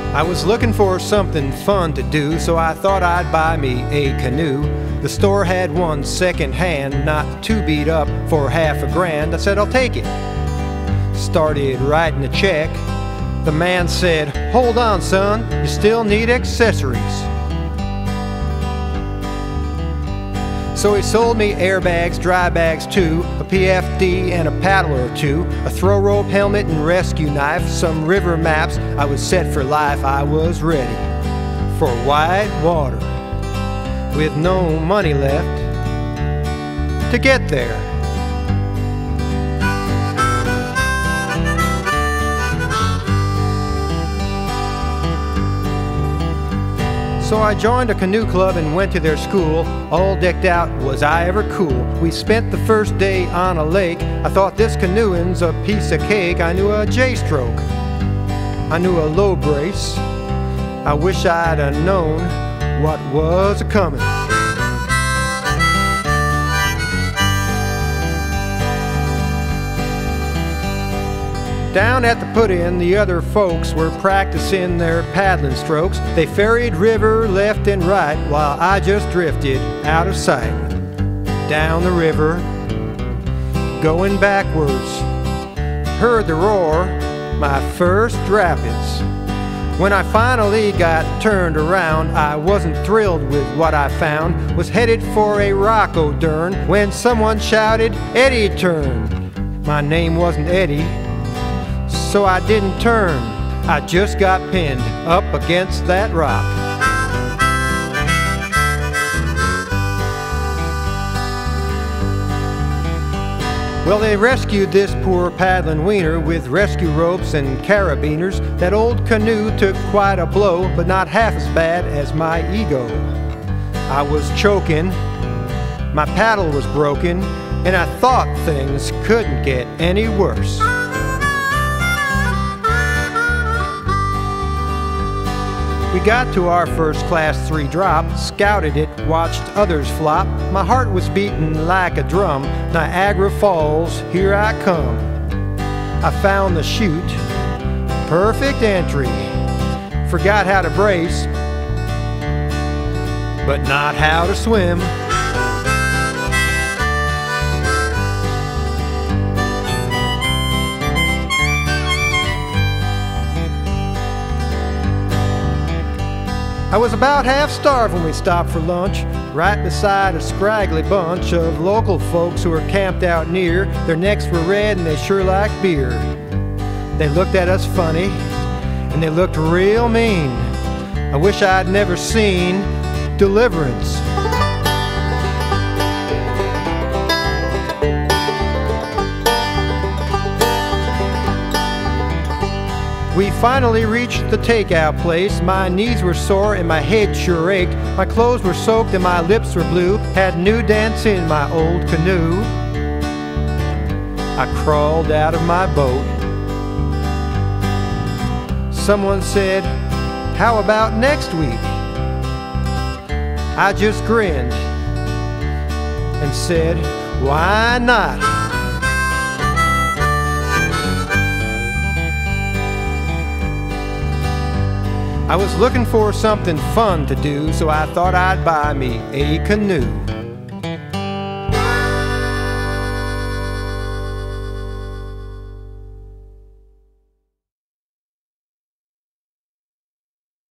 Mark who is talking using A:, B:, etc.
A: I was looking for something fun to do, so I thought I'd buy me a canoe. The store had one second hand, not too beat up, for $50,000. I said, I'll take it. Started writing a check. The man said, hold on, son, you still need accessories. So he sold me airbags, dry bags too, a PFD and a paddle or two, a throw rope helmet and rescue knife, some river maps. I was set for life, I was ready for Whitewater, with no money left to get there. So I joined a canoe club and went to their school. All decked out, was I ever cool. We spent the first day on a lake. I thought this canoeing's a piece of cake. I knew a J-stroke, I knew a low brace. I wish I'd have known what was a-comin'. Down at the put-in, the other folks were practicing their paddling strokes. They ferried river left and right while I just drifted out of sight. Down the river, going backwards, heard the roar, my first rapids. When I finally got turned around, I wasn't thrilled with what I found. Was headed for a rockodern when someone shouted, Eddie, turn. My name wasn't Eddie, so I didn't turn. I just got pinned up against that rock. Well, they rescued this poor paddling wiener with rescue ropes and carabiners. That old canoe took quite a blow, but not half as bad as my ego. I was choking, my paddle was broken, and I thought things couldn't get any worse. We got to our first class 3 drop, scouted it, watched others flop. My heart was beating like a drum. Niagara Falls, here I come. I found the chute, perfect entry. Forgot how to brace, but not how to swim. I was about half-starved when we stopped for lunch, right beside a scraggly bunch of local folks who were camped out near. Their necks were red and they sure liked beer. They looked at us funny, and they looked real mean. I wish I'd never seen Deliverance. We finally reached the takeout place. My knees were sore and my head sure ached. My clothes were soaked and my lips were blue. Had new dance in my old canoe. I crawled out of my boat. Someone said, how about next week? I just grinned and said, why not? I was looking for something fun to do, so I thought I'd buy me a canoe.